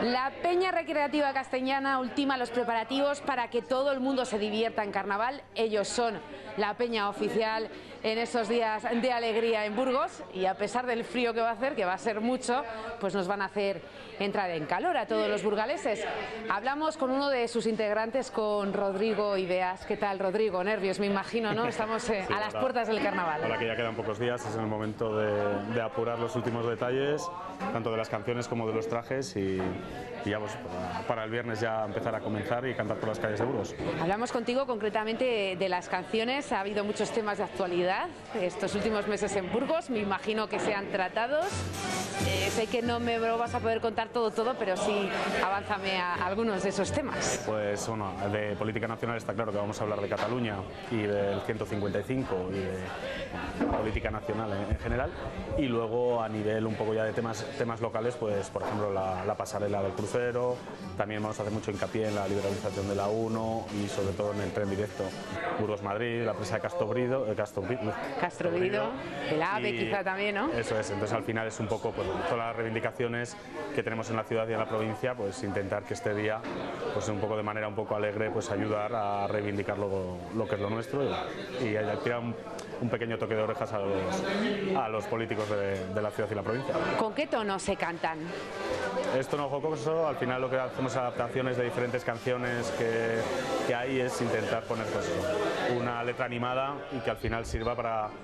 La Peña Recreativa Castellana ultima los preparativos para que todo el mundo se divierta en carnaval. Ellos son la peña oficial en estos días de alegría en Burgos, y a pesar del frío que va a hacer, que va a ser mucho, pues nos van a hacer entrar en calor a todos los burgaleses. Hablamos con uno de sus integrantes, con Rodrigo Ideas. ¿Qué tal, Rodrigo? Nervios, me imagino, ¿no? Estamos a las puertas del carnaval. Ahora que ya quedan pocos días, es el momento de apurar los últimos detalles, tanto de las canciones como de los trajes, y ya pues, para el viernes ya empezar a comenzar y cantar por las calles de Burgos. Hablamos contigo concretamente de las canciones. Ha habido muchos temas de actualidad estos últimos meses en Burgos, me imagino que sean tratados. Sé que no me lo vas a poder contar todo, pero sí avánzame a algunos de esos temas. Pues bueno, de política nacional está claro que vamos a hablar de Cataluña y del 155 y de política nacional en general, y luego a nivel un poco ya de temas locales, pues por ejemplo la pasarela del crucero. También vamos a hacer mucho hincapié en la liberalización de la 1 y sobre todo en el tren directo Burgos-Madrid, la presa de Castrobrido, el AVE quizá también, ¿no? Eso es, entonces al final es un poco pues, todas las reivindicaciones que tenemos en la ciudad y en la provincia, pues intentar que este día, pues un poco de manera un poco alegre, pues ayudar a reivindicar lo que es lo nuestro y a tirar un pequeño toque de orejas a los políticos de la ciudad y la provincia. ¿Con qué tono se cantan? Es tono jocoso, al final lo que hacemos adaptaciones de diferentes canciones que hay, es intentar poner pues, una letra animada y que al final sirva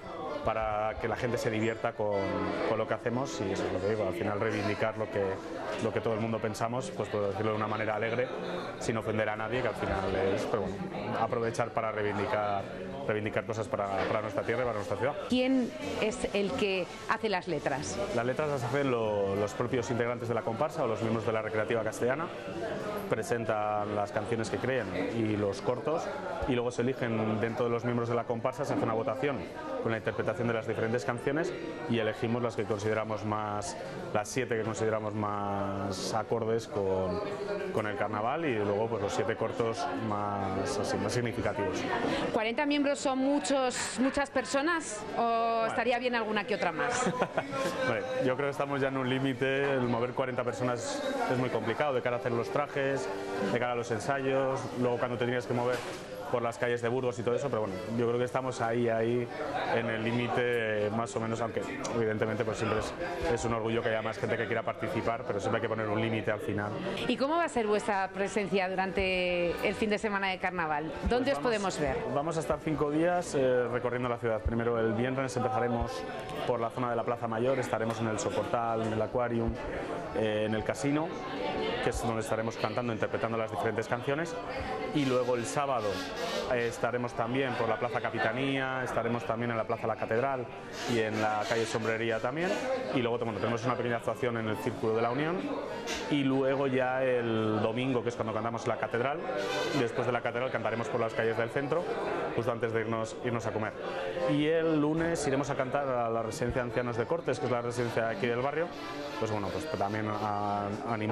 para que la gente se divierta con lo que hacemos, y eso es lo que digo, al final reivindicar lo que todo el mundo pensamos, pues por decirlo de una manera alegre, sin ofender a nadie, que al final es, pero bueno, aprovechar para reivindicar cosas para nuestra tierra y para nuestra ciudad. ¿Quién es el que hace las letras? Las letras las hacen los propios integrantes de la comparsa o los miembros de la Recreativa Castellana. Presentan las canciones que creen y los cortos, y luego se eligen dentro de los miembros de la comparsa, se hace una votación con la interpretación de las diferentes canciones y elegimos las que consideramos más, las 7 que consideramos más acordes con el carnaval, y luego pues los 7 cortos más significativos. ¿40 miembros son muchas personas o estaría bien alguna que otra más? Bueno, yo creo que estamos ya en un límite. El mover 40 personas es muy complicado de cara a hacer los trajes, de cara a los ensayos, luego cuando tendrías que mover por las calles de Burgos y todo eso, pero bueno, yo creo que estamos ahí en el límite más o menos, aunque evidentemente pues siempre es un orgullo que haya más gente que quiera participar, pero siempre hay que poner un límite al final. ¿Y cómo va a ser vuestra presencia durante el fin de semana de carnaval? ¿Dónde os podemos ver? Vamos a estar 5 días recorriendo la ciudad. Primero el viernes empezaremos por la zona de la Plaza Mayor, estaremos en el Soportal, en el Aquarium, en el Casino, que es donde estaremos cantando, interpretando las diferentes canciones, y luego el sábado estaremos también por la Plaza Capitanía, estaremos también en la Plaza La Catedral y en la calle Sombrería también, y luego bueno, tenemos una pequeña actuación en el Círculo de la Unión, y luego ya el domingo, que es cuando cantamos en la Catedral, y después de la Catedral cantaremos por las calles del centro, justo antes de irnos a comer. Y el lunes iremos a cantar a la Residencia de Ancianos de Cortes, que es la residencia de aquí del barrio, pues bueno, pues también a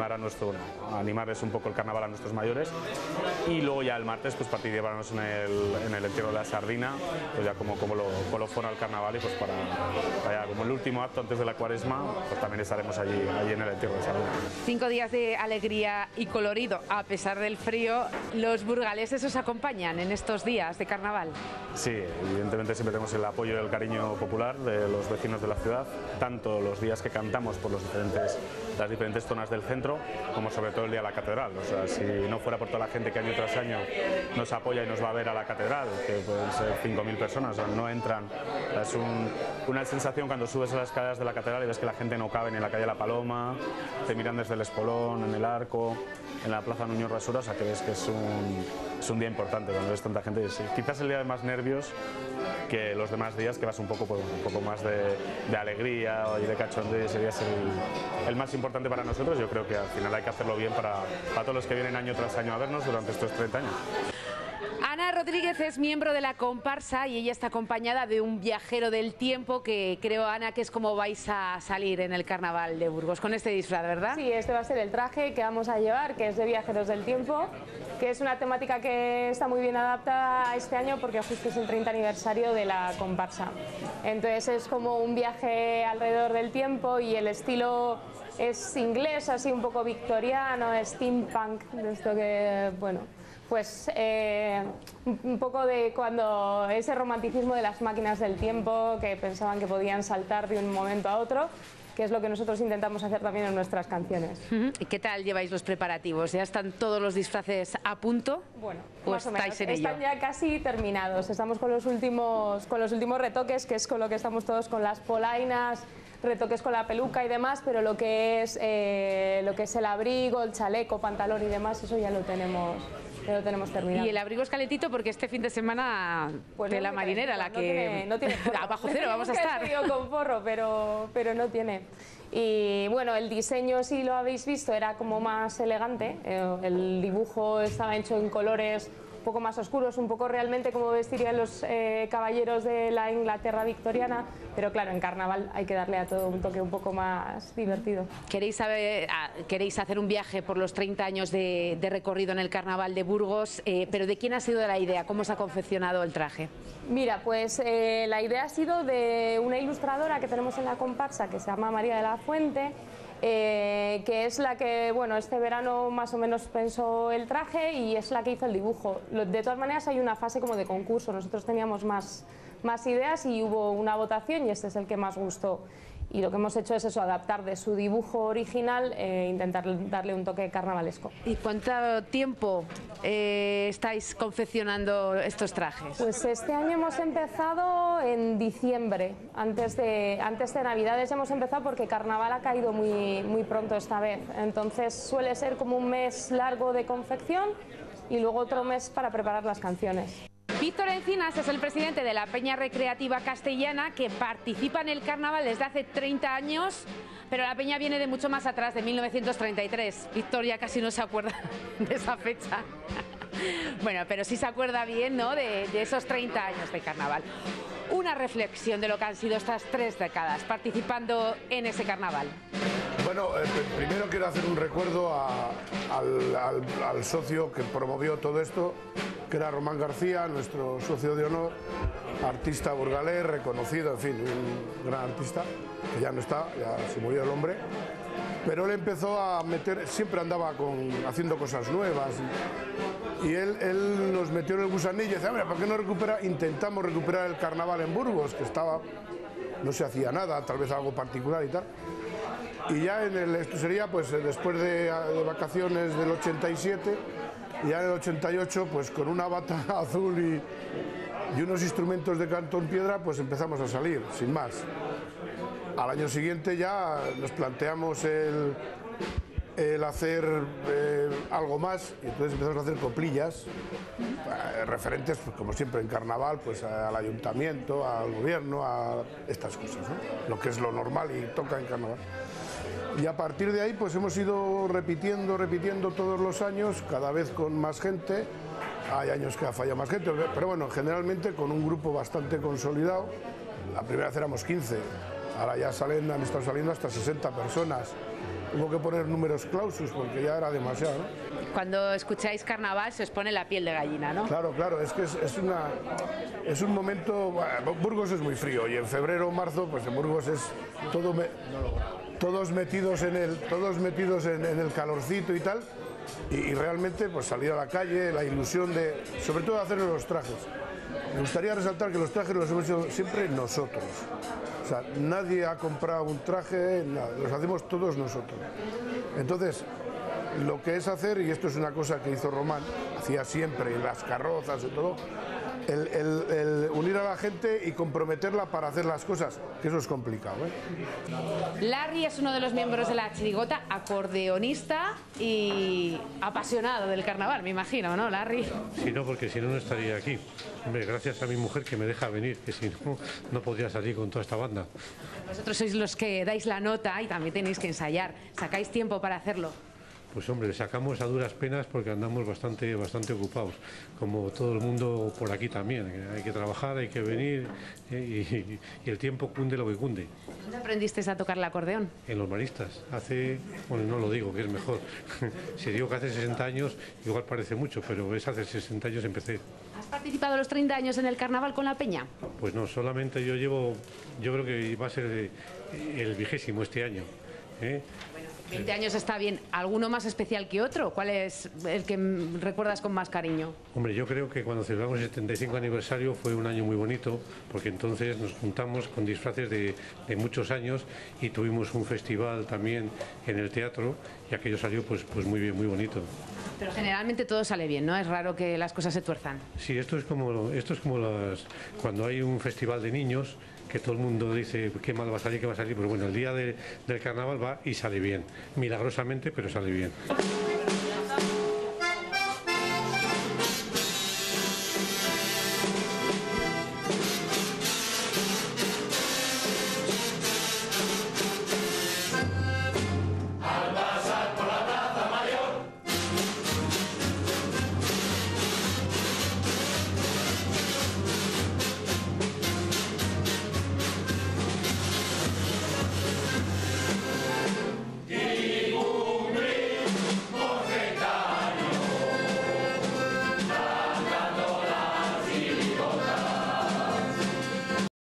animarles un poco el carnaval a nuestros mayores, y luego ya el martes pues participaremos en el entierro de la sardina, pues ya como colofón al carnaval, y pues para como el último acto antes de la cuaresma, pues también estaremos allí en el entierro de sardina. 5 días de alegría y colorido, a pesar del frío. ¿Los burgaleses os acompañan en estos días de carnaval? Sí, evidentemente siempre tenemos el apoyo y el cariño popular de los vecinos de la ciudad, tanto los días que cantamos por las diferentes zonas del centro, como sobre todo el día de la catedral. O sea, si no fuera por toda la gente que año tras año nos apoya y nos va a ver a la catedral, que pueden ser 5.000 personas, o sea, no entran. Es una sensación cuando subes a las escaleras de la catedral y ves que la gente no cabe ni en la calle La Paloma, te miran desde el Espolón, en el Arco, en la Plaza Nuño Rasura, o sea que ves que es un día importante cuando ves tanta gente. Sí, quizás el día de más nervios que los demás días, que vas un poco más de alegría y de cachondeo, ese día es el más importante para nosotros. Yo creo que al final hay que hacerlo bien para todos los que vienen año tras año a vernos durante estos 30 años. Ana Rodríguez es miembro de la comparsa y ella está acompañada de un viajero del tiempo, que creo, Ana, que es como vais a salir en el carnaval de Burgos, con este disfraz, ¿verdad? Sí, este va a ser el traje que vamos a llevar, que es de Viajeros del Tiempo, que es una temática que está muy bien adaptada a este año porque justo es el 30 aniversario de la comparsa. Entonces es como un viaje alrededor del tiempo, y el estilo es inglés, así un poco victoriano, steampunk, de esto que, bueno, pues un poco de cuando ese romanticismo de las máquinas del tiempo que pensaban que podían saltar de un momento a otro, que es lo que nosotros intentamos hacer también en nuestras canciones. ¿Y qué tal lleváis los preparativos? ¿Ya están todos los disfraces a punto? Bueno, ¿O más o menos. estáis en ello? Están ya casi terminados. Estamos con los últimos retoques, que es con lo que estamos todos, con las polainas, retoques con la peluca y demás, pero lo que es el abrigo, el chaleco, pantalón y demás, eso ya lo tenemos terminado. Y el abrigo es calentito porque este fin de semana pues de la marinera, la que no tiene forro. bajo cero vamos a estar. Con forro, pero no tiene. Y bueno, el diseño, si lo habéis visto, era como más elegante. El dibujo estaba hecho en colores un poco más oscuros, un poco realmente como vestirían los caballeros de la Inglaterra victoriana, pero claro, en carnaval hay que darle a todo un toque un poco más divertido. ¿Queréis hacer un viaje por los 30 años de recorrido en el carnaval de Burgos? ¿Pero de quién ha sido la idea? ¿Cómo se ha confeccionado el traje? Mira, pues la idea ha sido de una ilustradora que tenemos en la comparsa que se llama María de la Fuente, que es la que, bueno, este verano más o menos pensó el traje y es la que hizo el dibujo. De todas maneras hay una fase como de concurso, nosotros teníamos más ideas y hubo una votación y este es el que más gustó. Y lo que hemos hecho es eso, adaptar de su dibujo original e intentar darle un toque carnavalesco. ¿Y cuánto tiempo estáis confeccionando estos trajes? Pues este año hemos empezado en diciembre, antes de Navidades hemos empezado porque Carnaval ha caído muy pronto esta vez. Entonces suele ser como un mes largo de confección y luego otro mes para preparar las canciones. Víctor Encinas es el presidente de la Peña Recreativa Castellana, que participa en el carnaval desde hace 30 años, pero la peña viene de mucho más atrás, de 1933. Víctor ya casi no se acuerda de esa fecha. Bueno, pero sí se acuerda bien, ¿no?, de esos 30 años de carnaval. Una reflexión de lo que han sido estas 3 décadas participando en ese carnaval. Bueno, primero quiero hacer un recuerdo al socio que promovió todo esto, que era Román García, nuestro socio de honor, artista burgalés, reconocido, en fin, un gran artista, que ya no está, ya se murió el hombre, pero él empezó a meter, siempre andaba haciendo cosas nuevas, y él nos metió en el gusanillo y decía, mira, ¿por qué no intentamos recuperar el carnaval en Burgos, que no se hacía nada, tal vez algo particular y tal. Y ya esto sería pues después de vacaciones del 87, y ya en el 88 pues con una bata azul y unos instrumentos de cantón piedra pues empezamos a salir, sin más. Al año siguiente ya nos planteamos el hacer algo más y entonces empezamos a hacer coplillas referentes, pues, como siempre en carnaval, pues al ayuntamiento, al gobierno, a estas cosas, ¿no? Lo que es lo normal y toca en carnaval. Y a partir de ahí pues hemos ido repitiendo todos los años, cada vez con más gente. Hay años que ha fallado más gente, pero bueno, generalmente con un grupo bastante consolidado. La primera vez éramos 15, ahora ya han estado saliendo hasta 60 personas. Hubo que poner números clausus porque ya era demasiado, ¿no? Cuando escucháis carnaval se os pone la piel de gallina, ¿no? Claro, es que es un momento... Bueno, Burgos es muy frío y en febrero o marzo pues en Burgos es todos metidos en el calorcito y tal, y realmente pues salir a la calle, la ilusión de, sobre todo, hacer los trajes. Me gustaría resaltar que los trajes los hemos hecho siempre nosotros. O sea, nadie ha comprado un traje, nada, los hacemos todos nosotros. Entonces, lo que es hacer, y esto es una cosa que hizo Román, hacía siempre, en las carrozas y todo, el unir a la gente y comprometerla para hacer las cosas, que eso es complicado, ¿eh? Larry es uno de los miembros de la chirigota, acordeonista y apasionado del carnaval, me imagino, ¿no, Larry? Sí, no, porque si no, no estaría aquí. Hombre, gracias a mi mujer que me deja venir, que si no, no podría salir con toda esta banda. Vosotros sois los que dais la nota y también tenéis que ensayar. ¿Sacáis tiempo para hacerlo? Pues hombre, sacamos a duras penas porque andamos bastante ocupados, como todo el mundo por aquí también. Hay que trabajar, hay que venir y el tiempo cunde lo que cunde. ¿Dónde aprendiste a tocar el acordeón? En los maristas, bueno, no lo digo, que es mejor. Si digo que hace 60 años, igual parece mucho, pero es hace 60 años empecé. ¿Has participado los 30 años en el carnaval con la peña? Pues no, solamente yo creo que va a ser el 20º este año, ¿eh? 20 años está bien. ¿Alguno más especial que otro? ¿Cuál es el que recuerdas con más cariño? Hombre, yo creo que cuando celebramos el 75 aniversario fue un año muy bonito, porque entonces nos juntamos con disfraces de muchos años y tuvimos un festival también en el teatro y aquello salió pues muy bien, muy bonito. Pero generalmente todo sale bien, ¿no? Es raro que las cosas se tuerzan. Sí, esto es como cuando hay un festival de niños, que todo el mundo dice qué mal va a salir, qué va a salir, pero bueno, el día del carnaval va y sale bien, milagrosamente, pero sale bien.